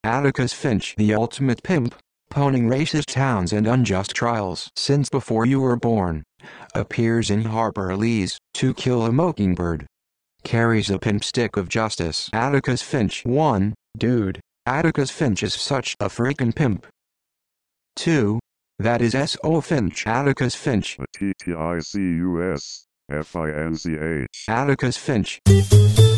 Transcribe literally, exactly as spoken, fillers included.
Atticus Finch, the ultimate pimp, pwn'ing racist towns and unjust trials since before you were born, appears in Harper Lee's To Kill a Mochingbird. Carries a pimp stick of justice. Atticus Finch. one. Dude, Atticus Finch is such a freaking pimp. two. That is so Finch. Atticus Finch. A T T I C U S F I N C H. Atticus Finch.